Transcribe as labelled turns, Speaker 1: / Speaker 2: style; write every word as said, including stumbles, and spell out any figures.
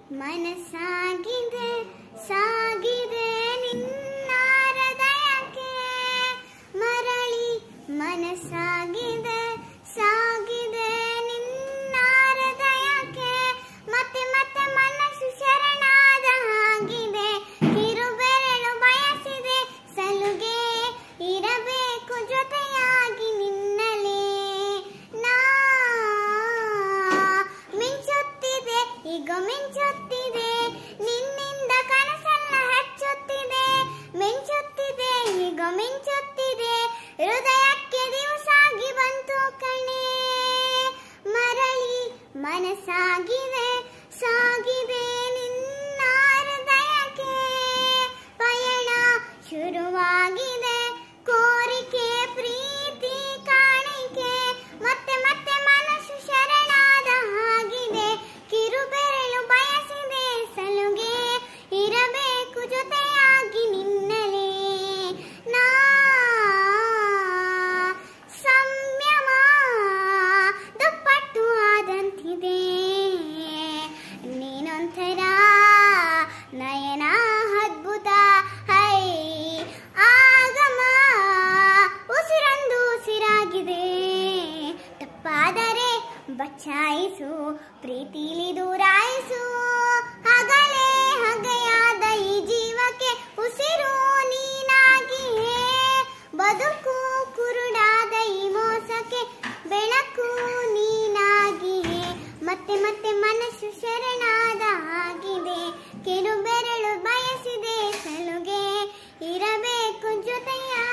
Speaker 1: ಮನಸ್ಸಾಗಿದೆ ಸಾಗಿದೆ ನಿನ್ನ ಹೃದಯಕ್ಕೆ ಮರಳಿ ಮನಸ್ಸಾಗಿದೆ ಸಾಗಿದೆ ನಿನ್ನ ಹೃದಯಕ್ಕೆ ಮತ್ತೆ ಮತ್ತೆ ಮನಸ್ಸು ಶರಣಾದ ಹಾಗಿದೆ ಕಿರುಬೆರಳು ಬಯಸಿದೆ ಸಲುಗೆ ಇರಬೇಕು ಜೊತೆಯಾಗಿ ನಿನ್ನಲೇ ನಾ ಮಿಂಚುತ್ತಿದೆ ಈಗ ಮಿಂಚುತ್ತಿದೆ ನಿನ್ನಿಂದ ಕನಸೆಲ್ಲ ಹೆಚ್ಚುತ್ತಿದೆ ಮಿಂಚುತ್ತಿದೆ ಈಗ ಮಿಂಚುತ್ತಿದೆ ಹೃದಯಕ್ಕೆ ದಿವಸಾಗಿ ಬಂತು ಕಣೆ ಮರಳಿ ಮನಸ್ಸಾಗಿದೆ ಸಾಗಿದೆ ನಿನ್ನ ಹೃದಯಕ್ಕೆ ಪಯಣ ಶುರುವಾಗಿದೆ ಕೋರಿಕೆ ಪ್ರೀತಿ ಕಾಣಿಕೆ ಮತ್ತೆ ಮತ್ತೆ ಮನಸ್ಸು ಶರಣಾದ ಹಾಗಿದೆ ಕಿರುಬೆರಳು ಬಯಸಿದೆ ಸಲುಗೆ ಇರಬೇಕು ಜೊತೆಯಾಗಿ ನಿನ್ನಲೇ ನಾ ಸಂಯಮ ದುಪ್ಪಟ್ಟು ಆದಂತಿದೆ ನೀನೊಂಥರ ನಯನ ಅದ್ಭುತ ಹೈ ಆಗಮ ಉಸಿರೊಂದು ಉಸಿರಾಗಿದೆ ತಪ್ಪಾದರೆ ಬಚಾಯಿಸು ಪ್ರೀತಿಲಿ ದೂರಾಯಿಸು ಹಗಲೇ ಹಗೆಯಾದ ಈ ಜೀವಕ್ಕೆ ಉಸಿರು ನೀನಾಗಿಯೇ ಬದುಕು ಕುರುಡಾದ ಈ ಮೋಸಕ್ಕೆ ಬೆಳಕು ನೀನಾಗಿಯೇ ಮತ್ತೆ ಮತ್ತೆ ಮನಸ್ಸು ಶರಣಾದ ಹಾಗಿದೆ ಕಿರುಬೆರಳು ಬಯಸಿದೆ ಸಲುಗೆ ಇರಬೇಕು ಜೊತೆಯ